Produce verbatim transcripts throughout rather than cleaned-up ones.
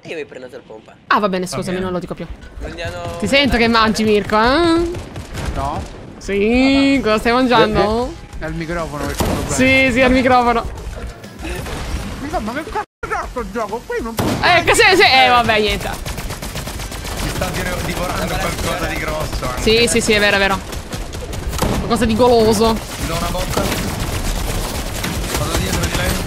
E io mi prendo il pompa. Ah, va bene, scusami, okay. Non lo dico più. Prendiamo... Ti sento che mangi, Mirko, eh? No. Sì, cosa stai mangiando? È il microfono che c'è un problema. Sì, sì, è il microfono. Ma che cazzo è sto gioco? Qui non può... Eh, che se, se... Eh, vabbè, niente. Si sta divorando qualcosa di grosso anche. Sì, sì, sì, è vero, è vero. Qualcosa di goloso. Ti do una botta. Vado dietro di lei.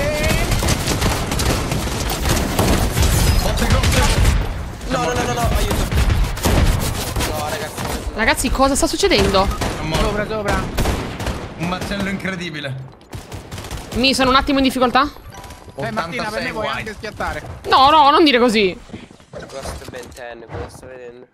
Botte grosse. No, no, no, no, no, aiuto. No, ragazzi. Ragazzi, cosa sta succedendo? Sopra, sopra. Un macello incredibile. Mi sono un attimo in difficoltà? Eh, Martina, per me puoi anche schiattare. No, no, non dire così. Questo è Ben dieci, cosa sto vedendo.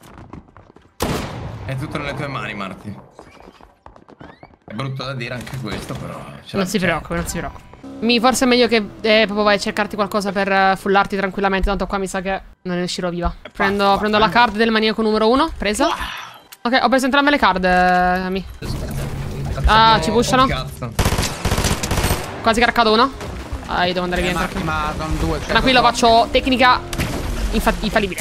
È tutto nelle tue mani, Marti. È brutto da dire anche questo, però... Non si preoccupi, non si preoccupi. Mi, forse è meglio che eh, proprio vai a cercarti qualcosa per uh, fullarti tranquillamente. Tanto qua mi sa che non ne uscirò viva. Prendo, prendo la card del maniaco numero uno. Presa. Ok, ho preso entrambe le card, eh, Ami. Ah, ci pushano. Quasi caracato uno. Ah, io devo andare via. Eh, ma sono due. Tranquillo, faccio tecnica infa infallibile.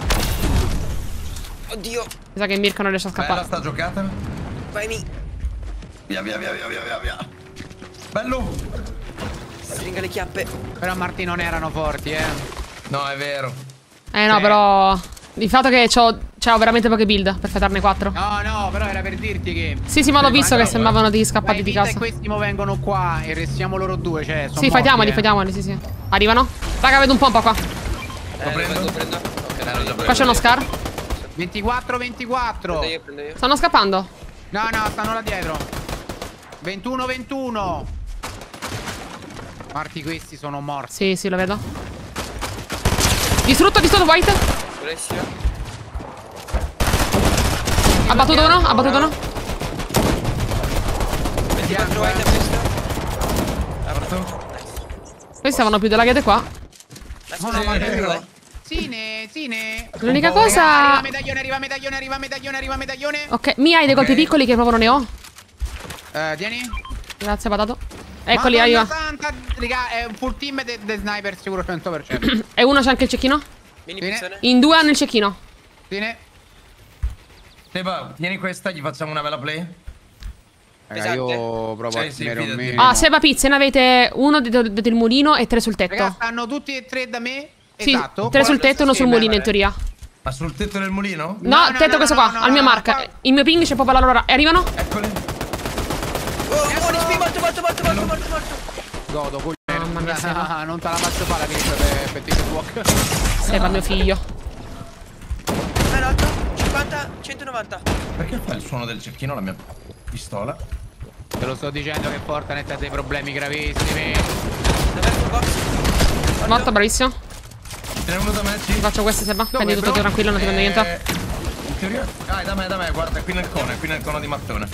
Oddio. Mi sa che Mirko non riesce a scappare. Bella sta giocata. Vai, mi. Via, via, via, via, via, via. Bello. Stringa le chiappe. Però Marti non erano forti, eh. No, è vero. Eh no, sì. Però il fatto che c'ho veramente poche build per farne quattro. No, no, però era per dirti che... Sì, sì, ma l'ho visto che sembravano degli scappati di casa. E questi mo vengono qua e restiamo loro due, cioè sono Sì, fatiamoli, eh. fatiamoli, sì, sì. Arrivano. Raga, vedo un pompa qua. Lo Eh, prendo? lo prendo. Ok, Qua c'è uno scar. ventiquattro ventiquattro. Prendo io, prendo io. Stanno scappando. No, no, stanno là dietro. ventuno ventuno. Marti, questi sono morti. Sì, sì, lo vedo. Distrutto, distrutto, white. Bravissimo. Ha battuto uno, ha battuto uno. ventiquattro white a questo. Aperto. Questi stavano più della gate qua. No, no, ma che Sine, Sine. L'unica cosa... Arriva medaglione, arriva medaglione, arriva medaglione, arriva medaglione. Ok, mi hai dei colpi Okay. piccoli che proprio non ne ho. Eh, tieni. Grazie, patato. Eccoli, Madonna arriva. santa, raga, è un full team de, de sniper sicuro cento per cento. E uno c'è anche il cecchino? Mini Bene. pizzone. In due hanno il cecchino. Tieni. Seba, tieni questa, gli facciamo una bella play. Raga, io provo Sì, a sì, tenere un fidati. minimo. Ah, Seba Pizza, ne avete uno del, del mulino e tre sul tetto. Raga, stanno tutti e tre da me. Sì, Esatto. tre sul tetto e uno sul Sì, mulino in beh, teoria. Ma sul tetto del mulino? No, No, no, tetto no, questo no, qua, no, al mio no, marca. qua. Il mio ping c'è proprio la loro... E arrivano? Eccoli. Oh, muori, spi, morto, morto, morto, morto, morto, morto. Godo, coglione. Mamma mia, Seba. Ah, non te la faccio fare la pizza per, per TikTok. Seba, mio figlio. novanta, cinquanta, centonovanta. Perché fa il suono del cecchino la mia pistola? Te lo sto dicendo che Fortnite ha dei problemi gravissimi. Dov'è il box? Morto, bravissimo. Ce n'è uno da me, ci? Faccio questo, Seba. Prendi tutto bro? tranquillo, non ti prendo niente. Eh, In teoria... Ah, da me, da me, guarda, è qui nel cono, è qui nel cono di mattone.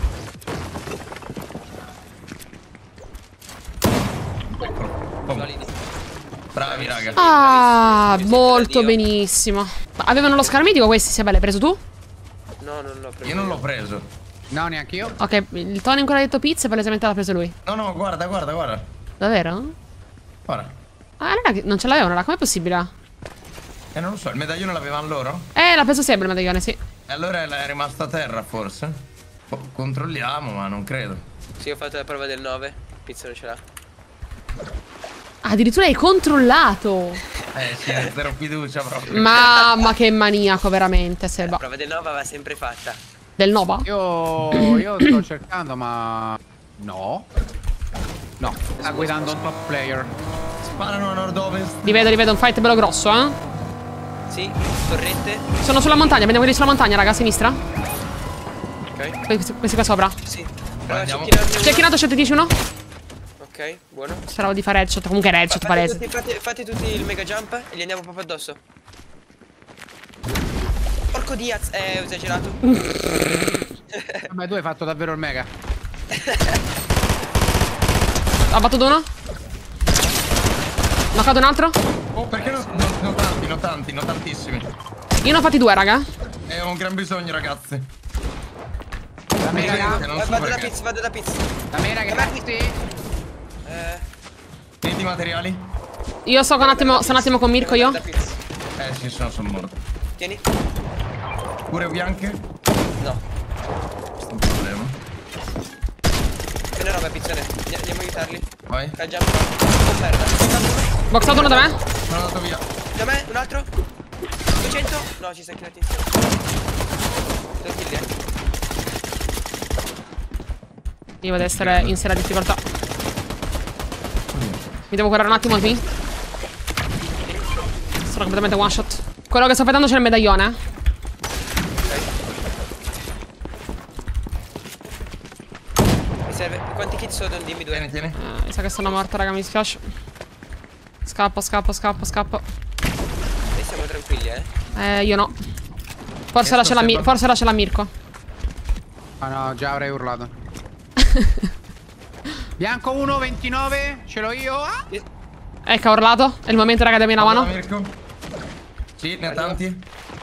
Eccolo. Boom. Bravi, raga. Ah, molto benissimo. Ma avevano lo scar mitico questi, Seba, l'hai preso tu? No, non l'ho preso. Io non l'ho preso. No, neanche io. Ok, il Tony ancora ha detto pizza e palesemente l'ha preso lui. No, no, guarda, guarda, guarda. Davvero? Guarda. Ah, raga, non ce l'avevano, raga, com'è possibile? Eh, non lo so, il medaglione l'avevano loro? Eh, l'ha preso sempre il medaglione, sì. E allora è rimasto a terra, forse? Boh, controlliamo, ma non credo. Sì, ho fatto la prova del nove. Pizza non ce l'ha. Ah, addirittura hai controllato. Eh, sì, zero fiducia proprio. Mamma, che maniaco, veramente, La Seba. prova del nove va sempre fatta. Del Nova? Io, io sto cercando, ma... No. No, sta guidando un top player. Sparano a nord-ovest. Li vedo, li vedo, un fight bello grosso, eh. Sì, torrente. Sono sulla montagna, vediamo quelli sulla montagna, raga, a sinistra. Ok. Questi, questi qua sopra. Sì. Andiamo. Cecchinato, centodieci uno. Ok, buono. Speravo di fare headshot, comunque era headshot Fate palese. tutti, fate, fate tutti il mega jump e gli andiamo proprio addosso. Porco Diaz, eh, ho esagerato. Vabbè, tu hai fatto davvero il mega. Ha battuto uno. Knoccato un altro. Oh, perché non no, no tanti, no tanti, no tantissimi. Io ne ho fatti due, raga. E ho un gran bisogno, ragazzi. Da me, Che raga. non Va- so Vado da perché. pizza, vado da pizza. Da me, ragazzi. Eh, Tieni i materiali. Io sto un attimo, sto un attimo con Mirko io. Da pizza. Eh sì, sono, sono morto. Tieni. Pure bianche? No. Questo è un problema. Tieni roba, pizzone. Andiamo a aiutarli. Vai. Caggiamo. Oh merda. Boxato uno da me. Sono andato via. Da me, un altro. duecento. No, ci sei killati insieme. Due kill, eh. Io devo essere in seria difficoltà. Mi devo curare un attimo qui. Sono completamente one shot. Quello che sto vedendo c'è il medaglione. Mi serve. Quanti kill sono? Dimmi due. Tieni, tieni. Eh, mi sa che sono morta, raga, mi dispiace. Scappo, scappo, scappo, scappo. Noi siamo tranquilli, eh. Eh, io no. Forse là c'è la, Mi- forse là c'è la Mirko. Ah no, già avrei urlato. Bianco uno, ventinove. Ce l'ho io. Ah! Ecco, ha urlato. È il momento, raga, dammi una mano. Mirko. Sì, ne ha tanti.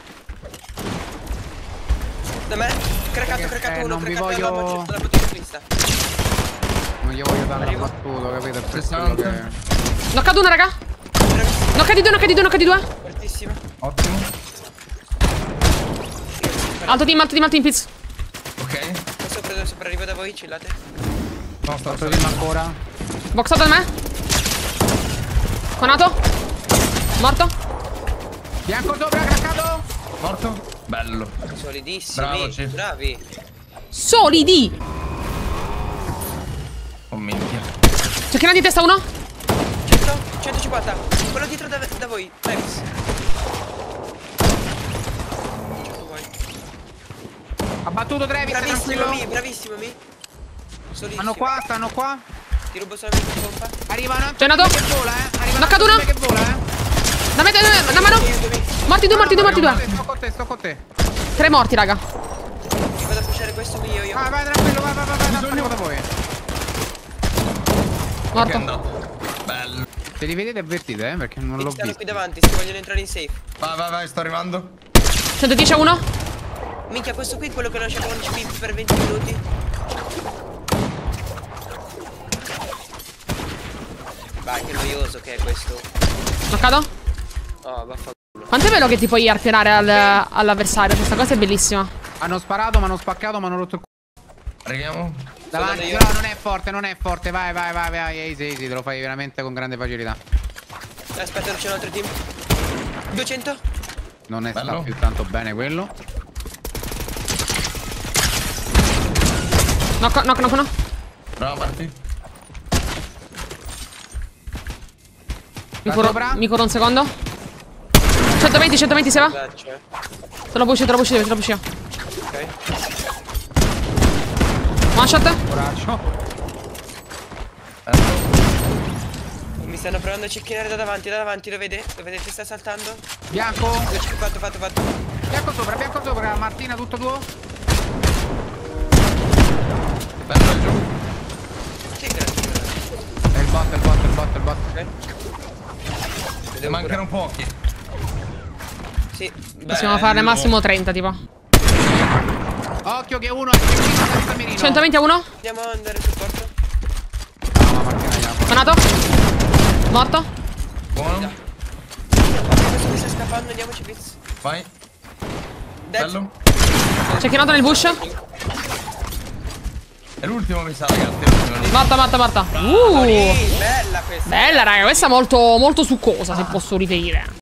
Da me. Craccato, craccato Eh, uno. non vi Craccato voglio- la protagonista. Non gli voglio dare la Arrivo. battuta, capito? Per sessanta. quello che... Knoccato uno, raga. Knoccati due, knoccati due, knoccati due. Fortissimo. Ottimo. Alto team, alto team, alto team, pizz. Ok. Sopra, sopra, arrivo da voi, chillate. No, sto Altro team ancora. Boxato da me. Conato. Morto. Bianco sopra, craccato. Morto? Bello. Solidissimi. Bravo, Cif. Bravi. Solidi. Oh minchia. C'è chi di testa uno? cento, centocinquanta. Quello dietro da, da voi. Max. Ciao, vuoi. Ha battuto Travis, Bravissimo tranquillo. Mi, bravissimo Mi. Solidissimo. Stanno qua, stanno qua. Ti rubo solamente in pompa. Arrivano. C'è nato. Che vola, eh. Arrivano. Knoccato uno. Che vola, eh. Da me, da me, da mano. Morti due, morti due, morti due. Sto con te, sto con te. Tre morti, raga. Ti vado a pushare questo mio io. Vai, vai, tranquillo, vai, vai, vai, vai. Arrivo da voi. Che è Morto. andato. Bello. Se li vedete avvertite, eh, perché non l'ho Stanno visto. qui davanti, si vogliono entrare in safe. Vai, vai, vai, sto arrivando. centodieci a uno. Minchia, questo qui è quello che lascia con C P per venti minuti. Vai, che noioso che è questo. Knoccato. Oh, vaffanculo. Quanto è bello che ti puoi arpionare al, all'avversario. Questa cosa è bellissima. Hanno sparato, ma hanno spaccato, ma hanno rotto il culo. Arriviamo. Davanti, io. però non è forte, non è forte. Vai, vai, vai, vai. Easy, easy. Te lo fai veramente con grande facilità. Aspetta, c'è un altro team. duecento. Non è Bello. stato più tanto bene quello. Knock, knock, knock, no. Bravo, Marti. Mi curo, sopra? mi curo un secondo. centoventi, centoventi se va. Dacci, eh. Te lo pusho, te lo pusho, te lo pusho io. Ok. One shot. Coraggio. Mi stanno provando a cecchinare da davanti, da davanti, lo vede? Lo vedete? Sta saltando? Bianco. Fatto, fatto, fatto. Bianco sopra, bianco sopra. Martina, tutto tuo. Bello giù. Sì, grazie. È il bot, è il bot, è il bot, è il bot. Ok. Ne mancano pochi. Sì. Possiamo farne massimo trenta, tipo. Occhio che uno è senza mirino. centoventi a uno. Andiamo a andare supporto. No, Martina, andiamo. Conato. Morto. Buono. Questo mi sta scappando, andiamoci pizza. Vai. Dead. Bello. C'è chi è nato nel bush. È l'ultimo mi sa, ragazzi. è l'ultimo lì. Morta, morta, morta. Uh. Sì, bella questa. Bella, raga. Questa è molto, molto succosa, se posso riferire.